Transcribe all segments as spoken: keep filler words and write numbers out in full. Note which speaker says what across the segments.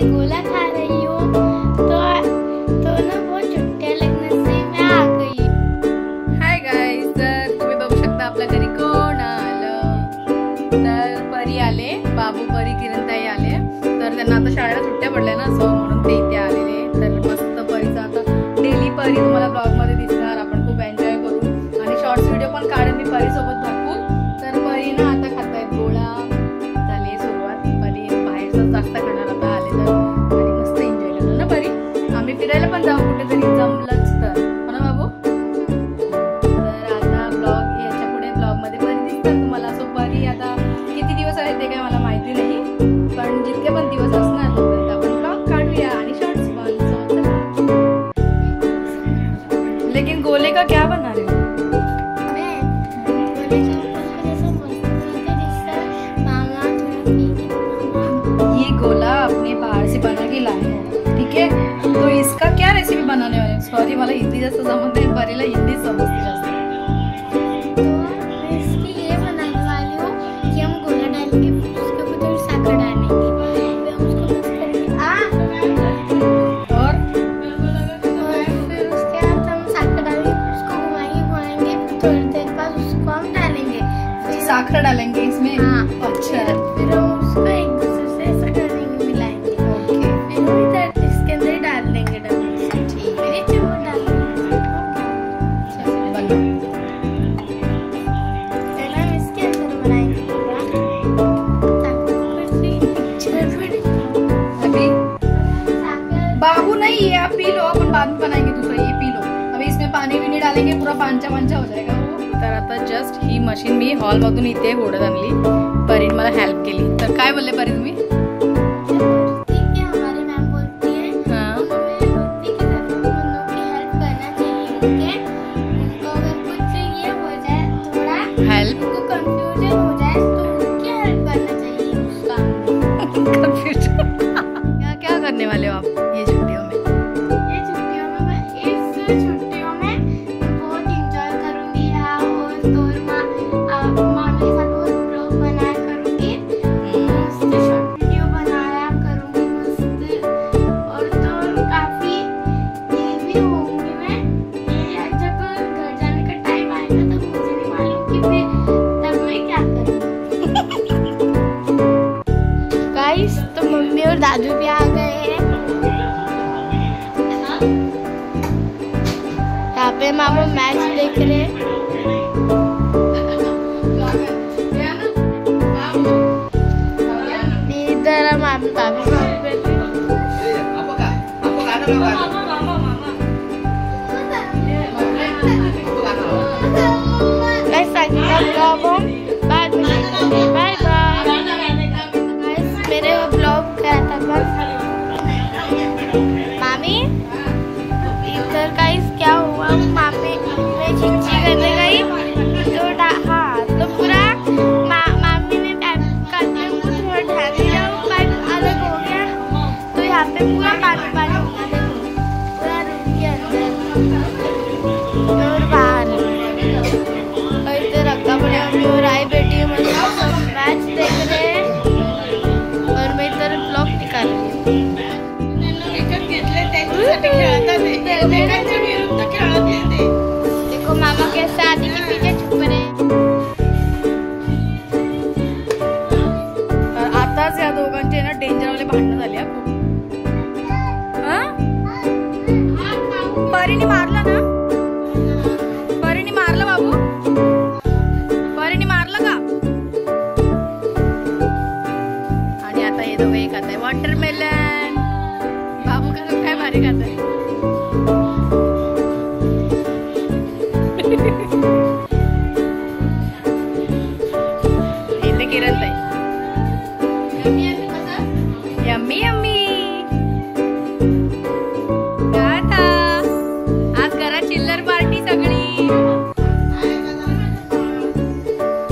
Speaker 1: गोला खा रही हूँ तो तो ना बहुत चुटक्या लगने से मैं आ गई।
Speaker 2: हाय गाईज, तर तुम्ही बघू शकता आपल्या घरी कोण आलं. तर परी आले, बाबू परी किरणताई आले. तर त्यांना आता शाळेला सुट्ट्या पडल्या ना, सो म्हणून ते इथे आलेले. तर मस्त परीचा आता डेली परी तुम्हाला ब्लॉग मध्ये दिसणार. आपण खूप एन्जॉय करू आणि शॉर्ट्स व्हिडिओ पण काढेन मी परी सोबत भरपूर. तर परी ना आता खातायत गोळा. झाली सुरुवात. परी बाहेरचा जास्त खाणार आता आले तर, आणि मस्त एन्जॉय करू ना परी. आम्ही फिरायला पण जाऊ कुठेतरी जमलंच तर, हो ना बाबू. तर आता ब्लॉग याच्या पुढे ब्लॉग मध्ये परी दिसतात तुम्हाला. सो परी आता किती दिवस आहेत ते काय मला माहिती नाही, पण जितके पण दिवस असणार तोपर्यंत आपण ब्लॉग काढूया आणि शॉर्ट्स पण. लेकिन गोले का क्या बना रहे हो? ये गोला अपने बाहर से बना के लाए हैं, ठीक है. तो इसका क्या रेसिपी बनाने वाले? सॉरी मला हिंदी जास्त जमत नाही, परीला हिंदी समजते जास्त.
Speaker 1: तो मैं इसकी ये बनाने वाली हूँ कि हम गोला डालेंगे, उसके ऊपर थोड़ी साकर डालेंगे, फिर हम उसको मिक्स करेंगे. आ
Speaker 2: और
Speaker 1: फिर उसके बाद हम साकर डालेंगे, उसको घुमाएंगे घुमाएंगे, थोड़ी देर बाद उसको हम डालेंगे. फिर
Speaker 2: साखर डालेंगे इसमें.
Speaker 1: हाँ,
Speaker 2: अच्छा.
Speaker 1: फिर हम उसको एक दूसरे से ऐसा करेंगे, मिलाएंगे.
Speaker 2: ओके.
Speaker 1: फिर हम इधर इसके अंदर ही डाल देंगे डब्बे.
Speaker 2: ठीक
Speaker 1: फिर ये चम्मच डाल देंगे.
Speaker 2: बना.
Speaker 1: पहले हम इसके अंदर बनाएंगे पूरा, ताकि फिर फिर
Speaker 2: अभी
Speaker 1: साकर.
Speaker 2: बाबू नहीं, ये आप पी लो, अपन बाद में बनाएंगे दूसरा. ये पी लो. अभी इसमें पाणी भी नहीं डालेंगे, पूरा पांचा पांचा हो जाएगा वो. तर आता जस्ट ही मशीन मी हॉल मधून इथे ओढत आणली. परीन मला हेल्प केली. तर काय बोलले परी तुम्ही?
Speaker 1: ठीक है, हमारी मैम बोलती है
Speaker 2: हाँ.
Speaker 1: हमें भक्ति की जरूरतमंदों की हेल्प करना चाहिए. ओके, उनको अगर कुछ ये हो जाए, थोड़ा
Speaker 2: हेल्प
Speaker 1: उनको कंफ्यूजन हो जाए तो उनकी हेल्प करना चाहिए उस काम में.
Speaker 2: कंफ्यूजन. क्या क्या करने वाले हो आप ये छुट्टियों में?
Speaker 1: ये छुट्टियों में मैं इस छुट्टियों में बहुत इंजॉय करूंगी यहाँ, और तोर माँ मामी के साथ बहुत ब्लॉग बनाया करूंगी, मस्त शॉर्ट वीडियो बनाया करूंगी मस्त. और तो काफी ये भी होंगी मैं. ये जब घर जाने का टाइम आएगा तब मुझे नहीं मालूम कि फिर तब मैं क्या करूँगी. गाइस, तो मम्मी और दादू भी आ गए हैं. यहाँ पे मामा मैच देख रहे हैं. इधर हम आप भाभी भाभी बैठे हैं. गाइस, आगे का ब्लॉग हम बाद में देखेंगे. Bye bye. गाइस, मेरे वो ब्लॉग क्या था बस. मामी इधर गाइस क्या हुआ, मामी मैं चिच्ची करने गई तो हाँ तो पूरा मा, मामी ने करते हुए थोड़ा ध्यान दिया, वो पाइप अलग हो गया तो यहाँ पे पूरा पानी पानी हो गया. देखो पूरा रूम के अंदर और बाहर. और इधर रखा पड़े मम्मी और आई बेटी मस्त सब मैच देख रहे हैं, और मैं इधर ब्लॉग निकाल रही हूँ. देखो मामा कैसे आदि के पीछे छुप रहे हैं.
Speaker 2: तर आताच या दोघांचे ना डेंजर वाले भांडणं झाले हा खूप. परीने मारला ना? परीने मारलं बाबू? परीने मारलं का? आणि आता हे दोघं एक खाताय वॉटरमेलन. बाबू का काय भारी खाताय. इथे किरणताई. Yummy yummy. आता आज घरात चिल्लर पार्टी सगळी.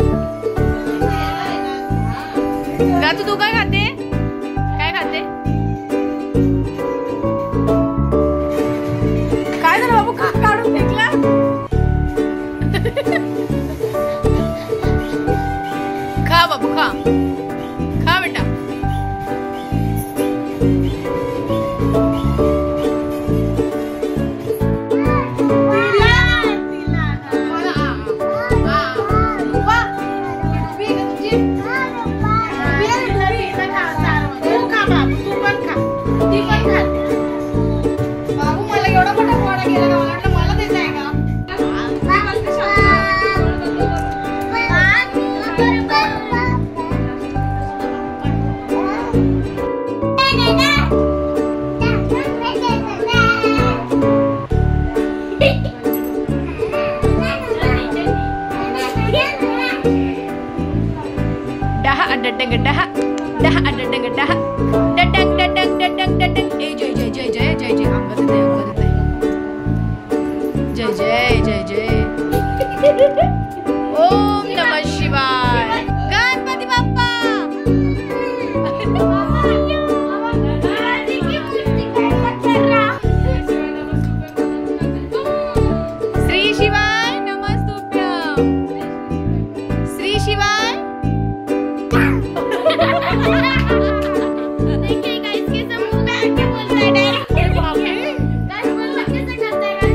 Speaker 2: का तू तू काय खाते? काय खाते? बेटा डडंग डडंग डडंग डडंग ए जय जय जय जय जय जय अंग देते अंग देते जय जय जय जय ओम नमः शिवाय गणपति बाप्पा श्री शिवाय नमस्तुभ्यं श्री शिवाय
Speaker 1: देखिए गाइस कैसे मुंह पे आके बोलता है डायरेक्ट गाइस बोल कैसे करता है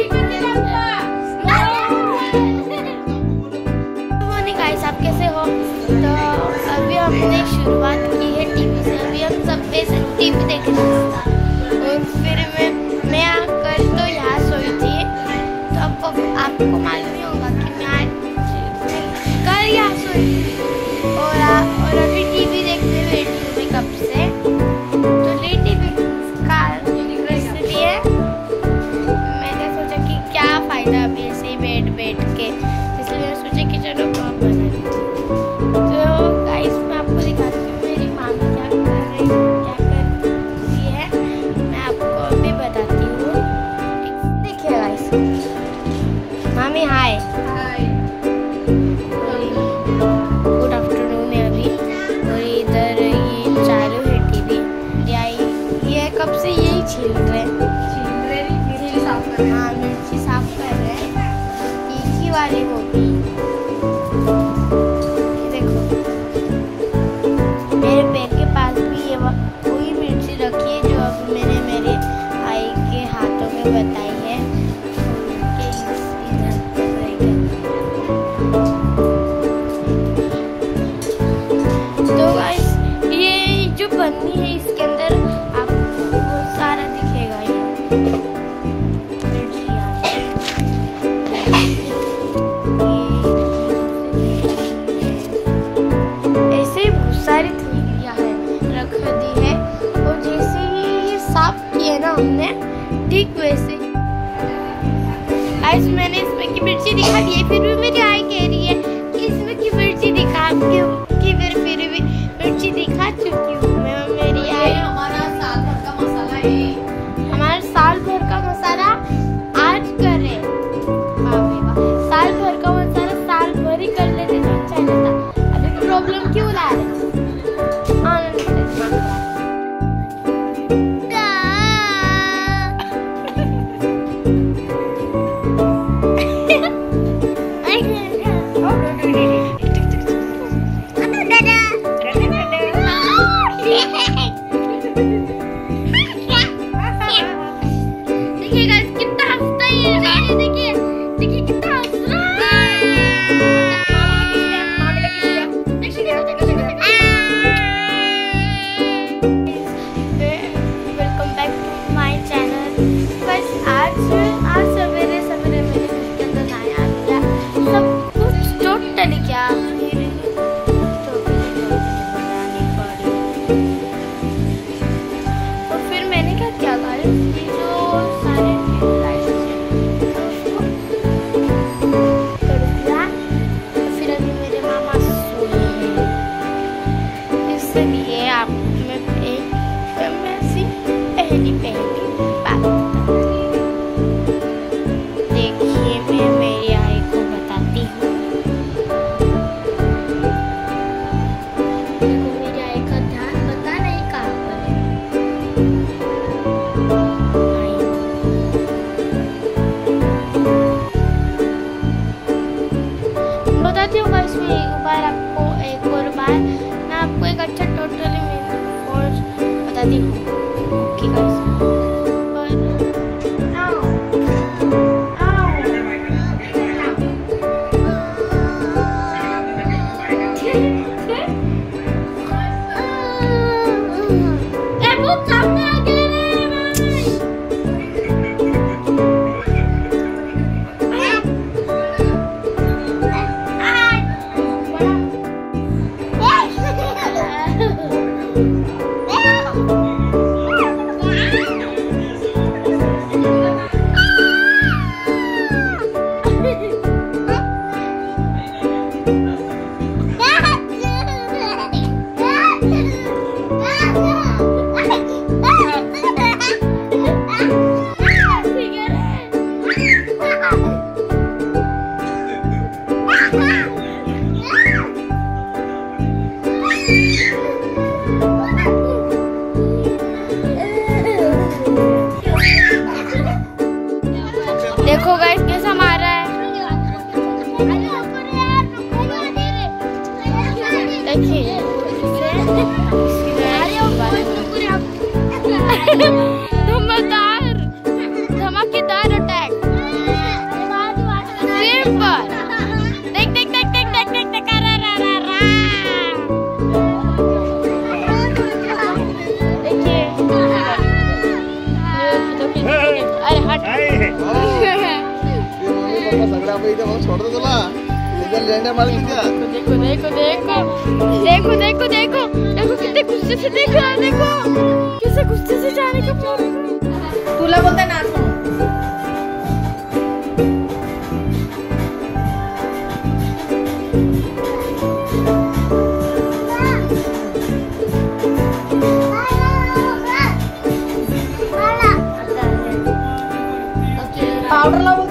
Speaker 1: गाइस गाइस आप कैसे हो। तो अभी हमने शुरुआत की है टीवी से। अभी हम सब पे टीवी देख रहे थे और फिर मैं मैं आकर तो यहाँ सोई थी। तो आपको आपको मालूम ही होगा कि मैं आज कल यहाँ सोई थी और आ, और अभी टीवी देखने बैठी हूँ मैं कब से। तो लेटी भी का इसलिए मैंने सोचा कि क्या फ़ायदा अभी ऐसे ही बैठ बैठ के, इसलिए मैंने सोचा कि चलो ब्लॉग बना लेते हैं। तो गाइस मैं आपको दिखाती हूँ मेरी मामी क्या कर रही क्या कर रही है, मैं आपको अभी बताती हूँ। देखिए गाइस, मामी हाय गुड आफ्टरनून है अभी। और इधर ये चालू है टीवी। ये कब से यही छील रहे हाँ मिर्ची साफ कर रहे हैं। तीखी वाली होगी देखो, मेरे पैर के पास भी ये वही मिर्ची रखी है जो अभी मैंने मेरे आई के हाथों में बताई है। उनके इधर तो गाइस ये जो पन्नी है इसके अंदर आपको बहुत सारा दिखेगा। ये ऐसे ही बहुत सारी थैलियां है रख दी है और जैसे ही ये साफ किए ना हमने ठीक वैसे गाइस मैंने इसमें की मिर्ची दिखा दी है। फिर भी मेरी आई कह रही है कि इसमें की मिर्ची दिखा कि फिर फिर भी मिर्ची दिखा चुकी हूँ मैं। मेरी आई
Speaker 2: हमारा साल भर का मसाला है,
Speaker 1: हमारा साल भर का मसाला आज करे साल भर का मसाला साल भर ही कर लेते तो अच्छा रहता। अभी प्रॉब्लम क्यों ला रहे
Speaker 3: अब इधर बहुत छोड़ दो तुला इधर लेने वाली क्या
Speaker 1: देखो देखो देखो देखो देखो देखो देखो कितने गुस्से से देख रहा है देखो कैसे गुस्से से जाने का प्लान
Speaker 2: तुला बोलता नाच म्हणून पावडर लावू